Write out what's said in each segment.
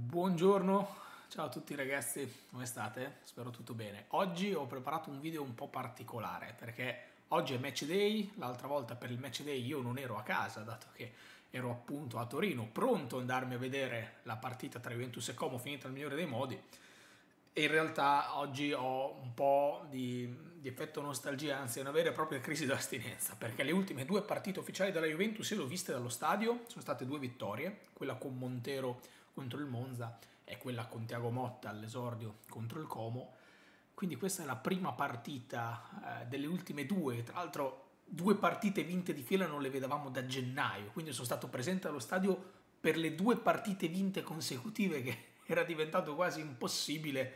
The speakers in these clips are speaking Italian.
Buongiorno, ciao a tutti ragazzi, come state? Spero tutto bene. Oggi ho preparato un video un po' particolare perché oggi è match day, l'altra volta per il match day io non ero a casa dato che ero appunto a Torino pronto ad andarmi a vedere la partita tra Juventus e Como finita nel migliore dei modi e in realtà oggi ho un po' di effetto nostalgia, anzi una vera e propria crisi d'astinenza perché le ultime due partite ufficiali della Juventus io le ho viste dallo stadio, sono state due vittorie, quella con Montero contro il Monza e quella con Thiago Motta all'esordio contro il Como. Quindi questa è la prima partita delle ultime due, tra l'altro due partite vinte di fila non le vedevamo da gennaio, quindi sono stato presente allo stadio per le due partite vinte consecutive che era diventato quasi impossibile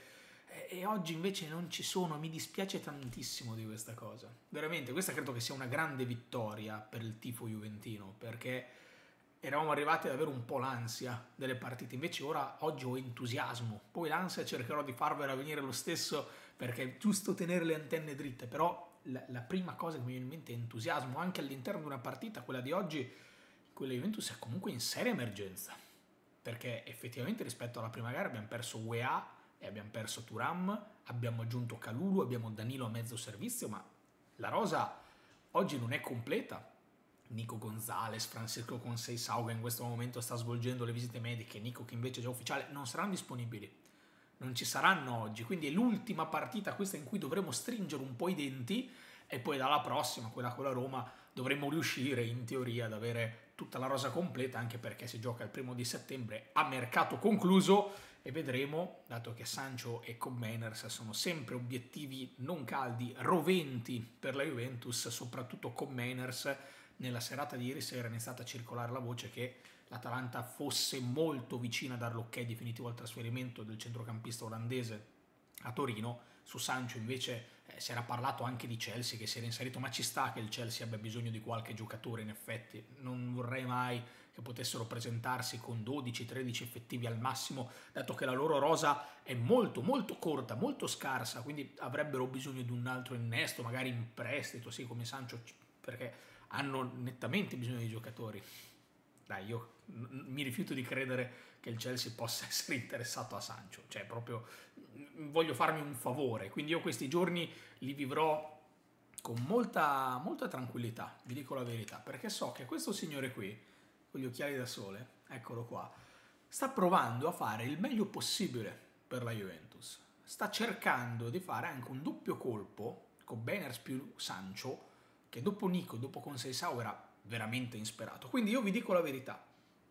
e oggi invece non ci sono, mi dispiace tantissimo di questa cosa. Veramente, questa credo che sia una grande vittoria per il tifo juventino, perché eravamo arrivati ad avere un po' l'ansia delle partite, invece ora oggi ho entusiasmo, poi l'ansia cercherò di farvela venire lo stesso perché è giusto tenere le antenne dritte, però la prima cosa che mi viene in mente è entusiasmo, anche all'interno di una partita, quella di oggi, quella Juventus è comunque in seria emergenza, perché effettivamente rispetto alla prima gara abbiamo perso UEA e abbiamo perso Thuram, abbiamo aggiunto Kalulu, abbiamo Danilo a mezzo servizio, ma la rosa oggi non è completa. Nico Gonzalez, Francisco Conceição che in questo momento sta svolgendo le visite mediche, Nico che invece è già ufficiale, non saranno disponibili, non ci saranno oggi, quindi è l'ultima partita questa in cui dovremo stringere un po' i denti e poi dalla prossima, quella con la Roma, dovremmo riuscire in teoria ad avere tutta la rosa completa, anche perché si gioca il 1° settembre a mercato concluso e vedremo, dato che Sancho e Koeman sono sempre obiettivi non caldi, roventi per la Juventus, soprattutto Koeman. Nella serata di ieri sera è iniziata a circolare la voce che l'Atalanta fosse molto vicina a dare l'ok definitivo al trasferimento del centrocampista olandese a Torino. Su Sancho invece si era parlato anche di Chelsea che si era inserito, ma ci sta che il Chelsea abbia bisogno di qualche giocatore, in effetti non vorrei mai che potessero presentarsi con 12-13 effettivi al massimo, dato che la loro rosa è molto molto corta, molto scarsa, quindi avrebbero bisogno di un altro innesto, magari in prestito, sì, come Sancho, perché hanno nettamente bisogno di giocatori. Dai, io mi rifiuto di credere che il Chelsea possa essere interessato a Sancho, cioè proprio voglio farmi un favore, quindi io questi giorni li vivrò con molta tranquillità, vi dico la verità, perché so che questo signore qui, con gli occhiali da sole, eccolo qua, sta provando a fare il meglio possibile per la Juventus, sta cercando di fare anche un doppio colpo con Beners più Sancho, che dopo Nico, dopo Conceição era veramente insperato. Quindi io vi dico la verità,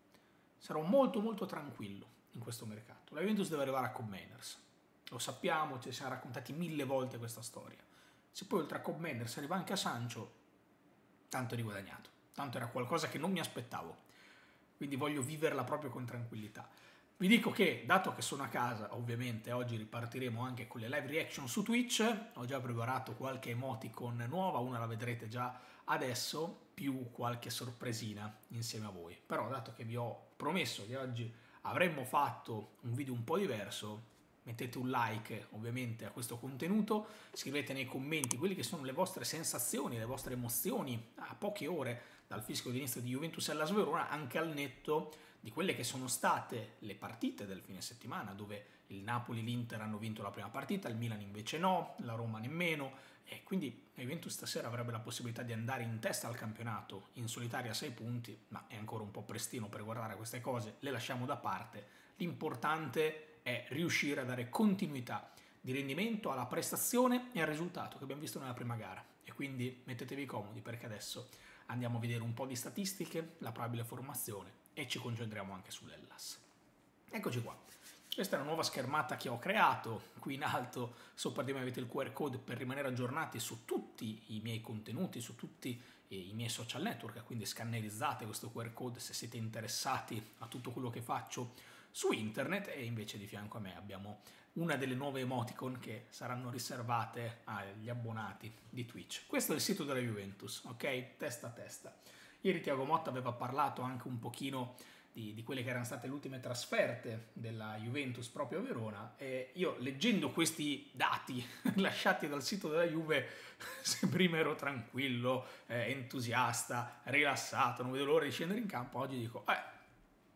sarò molto tranquillo in questo mercato. La Juventus deve arrivare a Koeman, lo sappiamo, ci siamo raccontati 1000 volte questa storia. Se poi oltre a Koeman arriva anche a Sancho, tanto è riguadagnato, tanto era qualcosa che non mi aspettavo, quindi voglio viverla proprio con tranquillità. Vi dico che, dato che sono a casa, ovviamente oggi ripartiremo anche con le live reaction su Twitch, ho già preparato qualche emoticon nuova, una la vedrete già adesso, più qualche sorpresina insieme a voi. Però dato che vi ho promesso che oggi avremmo fatto un video un po' diverso, mettete un like ovviamente a questo contenuto, scrivete nei commenti quelle che sono le vostre sensazioni, le vostre emozioni a poche ore dal fischio di inizio di Juventus alla Verona, anche al netto di quelle che sono state le partite del fine settimana, dove il Napoli e l'Inter hanno vinto la prima partita, il Milan invece no, la Roma nemmeno, e quindi la Juventus stasera avrebbe la possibilità di andare in testa al campionato in solitaria a 6 punti, ma è ancora un po' prestino per guardare queste cose, le lasciamo da parte. L'importante è riuscire a dare continuità di rendimento alla prestazione e al risultato che abbiamo visto nella prima gara, e quindi mettetevi comodi perché adesso andiamo a vedere un po' di statistiche, la probabile formazione e ci concentriamo anche sull'Hellas. Eccoci qua. Questa è una nuova schermata che ho creato, qui in alto sopra di me avete il QR code per rimanere aggiornati su tutti i miei contenuti, su tutti i miei social network, quindi scannerizzate questo QR code se siete interessati a tutto quello che faccio su internet, e invece di fianco a me abbiamo una delle nuove emoticon che saranno riservate agli abbonati di Twitch. Questo è il sito della Juventus, ok? Testa a testa. Ieri Thiago Motta aveva parlato anche un pochino di quelle che erano state le ultime trasferte della Juventus proprio a Verona, e io leggendo questi dati lasciati dal sito della Juve se prima ero tranquillo, entusiasta, rilassato, non vedo l'ora di scendere in campo, oggi dico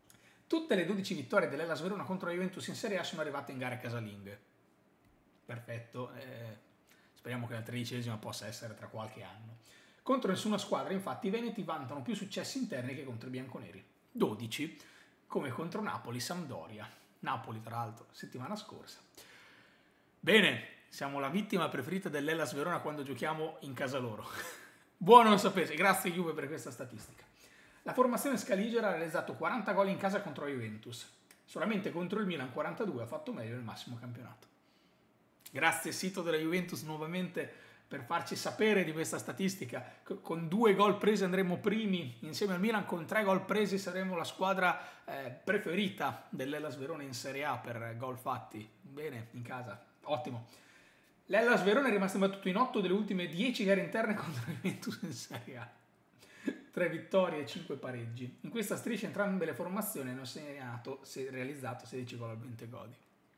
Tutte le 12 vittorie dell'Hellas Verona contro la Juventus in Serie A sono arrivate in gare casalinghe. Perfetto, speriamo che la 13ª possa essere tra qualche anno. Contro nessuna squadra, infatti, i veneti vantano più successi interni che contro i bianconeri. 12, come contro Napoli, Sampdoria. Napoli, tra l'altro, settimana scorsa. Bene, siamo la vittima preferita dell'Hellas Verona quando giochiamo in casa loro. Buono sapere, grazie Juve per questa statistica. La formazione scaligera ha realizzato 40 gol in casa contro la Juventus. Solamente contro il Milan 42 ha fatto meglio nel massimo campionato. Grazie sito della Juventus nuovamente per farci sapere di questa statistica. Con 2 gol presi andremo primi insieme al Milan, con 3 gol presi saremo la squadra preferita dell'Hellas Verona in Serie A per gol fatti. Bene, in casa, ottimo. L'Hellas Verona è rimasto imbattuto in 8 delle ultime 10 gare interne contro la Juventus in Serie A. 3 vittorie e 5 pareggi. In questa striscia entrambe le formazioni hanno realizzato 16 gol al 20 godi.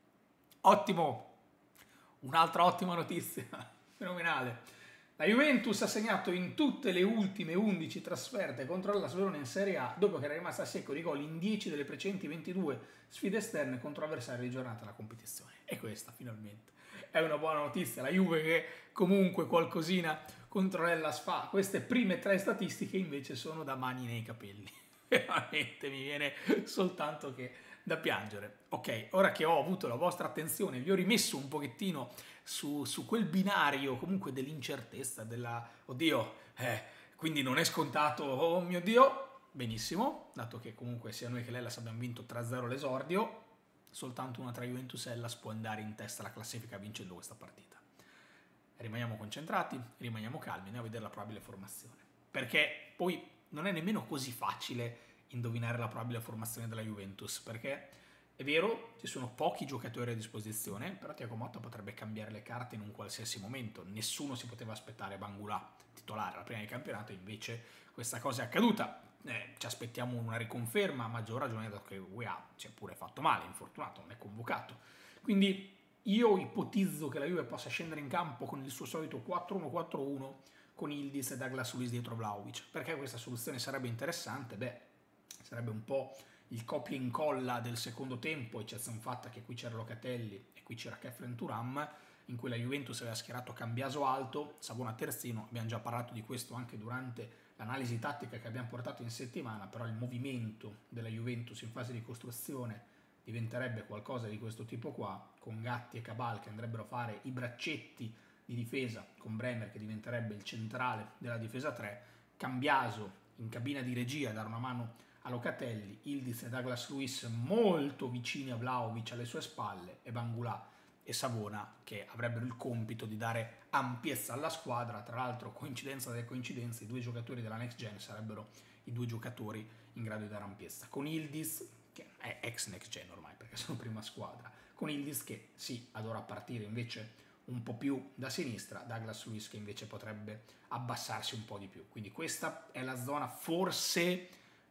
Ottimo! Un'altra ottima notizia, fenomenale. La Juventus ha segnato in tutte le ultime 11 trasferte contro la Verona in Serie A, dopo che era rimasta a secco di gol in 10 delle precedenti 22 sfide esterne contro avversari di giornata della competizione. E questa, finalmente, è una buona notizia. La Juve che comunque qualcosina contro l'Hellas fa. Queste prime 3 statistiche invece sono da mani nei capelli. Veramente mi viene soltanto che da piangere. Ok, ora che ho avuto la vostra attenzione, vi ho rimesso un pochettino su quel binario comunque dell'incertezza, della oddio, quindi non è scontato, oh mio Dio, benissimo, dato che comunque sia noi che l'Hellas abbiamo vinto 3-0 l'esordio, soltanto una tra Juventus e Hellas può andare in testa alla classifica vincendo questa partita. Rimaniamo concentrati, rimaniamo calmi, andiamo a vedere la probabile formazione, perché poi non è nemmeno così facile indovinare la probabile formazione della Juventus, perché è vero, ci sono pochi giocatori a disposizione, però Thiago Motta potrebbe cambiare le carte in un qualsiasi momento. Nessuno si poteva aspettare Bangula titolare alla prima del campionato, invece questa cosa è accaduta. Ci aspettiamo una riconferma, a maggior ragione dato che UEA si è pure fatto male, infortunato, non è convocato. Quindi io ipotizzo che la Juve possa scendere in campo con il suo solito 4-1-4-1 con Yildiz e Douglas Luiz dietro Vlahovic. Perché questa soluzione sarebbe interessante? Beh, sarebbe un po' il copia e incolla del secondo tempo, eccezione fatta che qui c'era Locatelli e qui c'era Khéphren Thuram, in cui la Juventus aveva schierato Cambiaso alto, Savona terzino. Abbiamo già parlato di questo anche durante l'analisi tattica che abbiamo portato in settimana, però il movimento della Juventus in fase di costruzione diventerebbe qualcosa di questo tipo qua, con Gatti e Cabal che andrebbero a fare i braccetti di difesa, con Bremer che diventerebbe il centrale della difesa 3, Cambiaso in cabina di regia a dare una mano a Locatelli, Yildiz e Douglas Luiz molto vicini a Vlahovic alle sue spalle, e Bangula e Savona che avrebbero il compito di dare ampiezza alla squadra. Tra l'altro, coincidenza delle coincidenze, i 2 giocatori della Next Gen sarebbero i 2 giocatori in grado di dare ampiezza, con Yildiz che è ex Next Gen ormai perché sono prima squadra, con Yildiz che sì, adora partire invece un po' più da sinistra, Douglas Luiz che invece potrebbe abbassarsi un po' di più. Quindi questa è la zona forse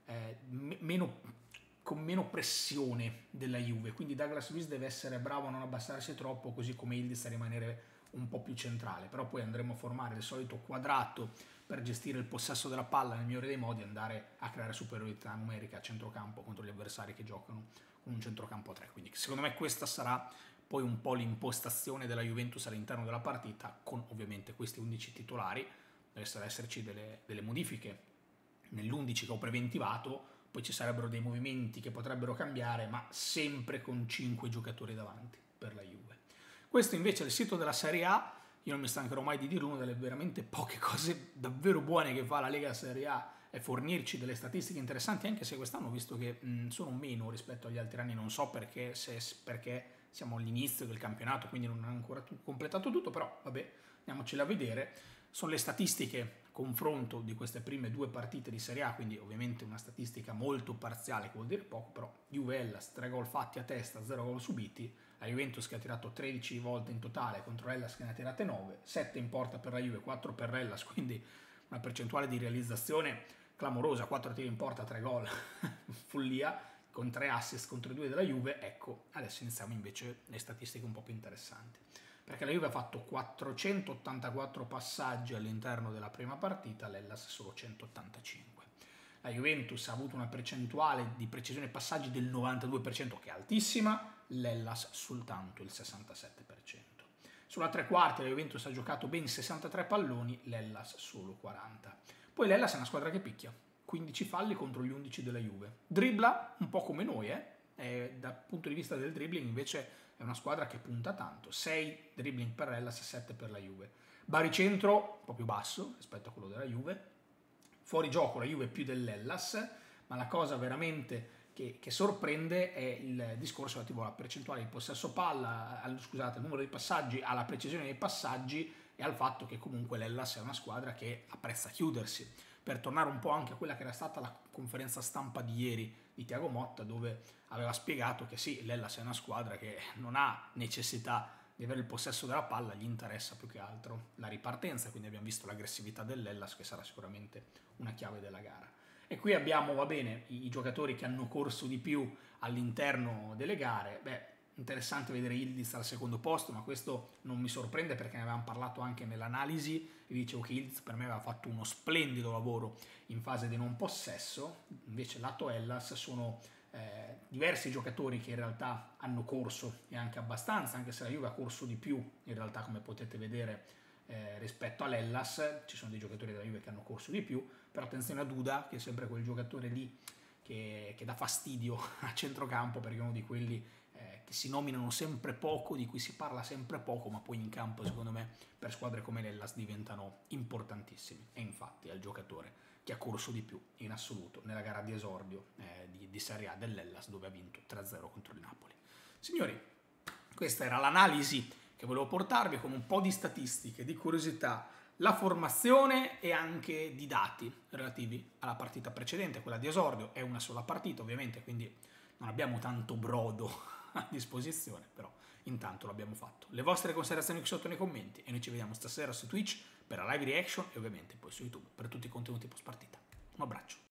con meno pressione della Juve, quindi Douglas Luiz deve essere bravo a non abbassarsi troppo, così come Yildiz a rimanere un po' più centrale. Però poi andremo a formare il solito quadrato per gestire il possesso della palla nel migliore dei modi, andare a creare superiorità numerica a centrocampo contro gli avversari che giocano con un centrocampo a 3. Quindi secondo me questa sarà poi un po' l'impostazione della Juventus all'interno della partita, con ovviamente questi 11 titolari. Dovessero esserci delle modifiche nell'11 che ho preventivato, poi ci sarebbero dei movimenti che potrebbero cambiare, ma sempre con 5 giocatori davanti per la Juve. Questo invece è il sito della Serie A. Io non mi stancherò mai di dirlo, una delle veramente poche cose davvero buone che fa la Lega Serie A è fornirci delle statistiche interessanti, anche se quest'anno ho visto che sono meno rispetto agli altri anni. Non so perché, perché siamo all'inizio del campionato, quindi non è ancora completato tutto, però vabbè, andiamocela a vedere. Sono le statistiche confronto di queste prime 2 partite di Serie A, quindi ovviamente una statistica molto parziale che vuol dire poco, però Juve-Hellas 3 gol fatti a testa, 0 gol subiti, la Juventus che ha tirato 13 volte in totale contro Hellas che ne ha tirate 9, 7 in porta per la Juve, 4 per Hellas, quindi una percentuale di realizzazione clamorosa, 4 tiri in porta, 3 gol, follia, con 3 assist contro i 2 della Juve. Ecco, adesso iniziamo invece le statistiche un po' più interessanti, perché la Juve ha fatto 484 passaggi all'interno della prima partita, l'Hellas solo 185. La Juventus ha avuto una percentuale di precisione passaggi del 92%, che è altissima, l'Hellas soltanto il 67%. Sulla tre quarti la Juventus ha giocato ben 63 palloni, l'Hellas solo 40. Poi l'Hellas è una squadra che picchia, 15 falli contro gli 11 della Juve. Dribbla un po' come noi, dal punto di vista del dribbling invece è una squadra che punta tanto, 6 dribbling per l'Hellas, 7 per la Juve. Baricentro un po' più basso rispetto a quello della Juve, fuori gioco la Juve più dell'Hellas, ma la cosa veramente che sorprende è il discorso relativo alla percentuale di possesso palla, al numero di passaggi, alla precisione dei passaggi e al fatto che comunque l'Hellas è una squadra che apprezza chiudersi. Per tornare un po' anche a quella che era stata la conferenza stampa di ieri di Thiago Motta, dove aveva spiegato che sì, l'Hellas è una squadra che non ha necessità di avere il possesso della palla, gli interessa più che altro la ripartenza, quindi abbiamo visto l'aggressività dell'Hellas che sarà sicuramente una chiave della gara. E qui abbiamo, va bene, i giocatori che hanno corso di più all'interno delle gare. Interessante vedere Yildiz al secondo posto, ma questo non mi sorprende perché ne avevamo parlato anche nell'analisi. Vi dicevo che Yildiz per me aveva fatto uno splendido lavoro in fase di non possesso, invece lato Hellas sono diversi giocatori che in realtà hanno corso e anche abbastanza, anche se la Juve ha corso di più in realtà, come potete vedere, rispetto all'Hellas. Ci sono dei giocatori della Juve che hanno corso di più, però attenzione a Duda, che è sempre quel giocatore lì che dà fastidio a centrocampo, perché è uno di quelli che si nominano sempre poco, di cui si parla sempre poco, ma poi in campo secondo me per squadre come l'Hellas diventano importantissimi, e infatti è il giocatore che ha corso di più in assoluto nella gara di esordio di Serie A dell'Hellas, dove ha vinto 3-0 contro il Napoli. Signori, questa era l'analisi che volevo portarvi con un po' di statistiche, di curiosità, la formazione e anche di dati relativi alla partita precedente, quella di esordio. È una sola partita ovviamente, quindi non abbiamo tanto brodo a disposizione, però intanto l'abbiamo fatto. Le vostre considerazioni qui sotto nei commenti e noi ci vediamo stasera su Twitch per la live reaction e ovviamente poi su YouTube per tutti i contenuti post partita. Un abbraccio.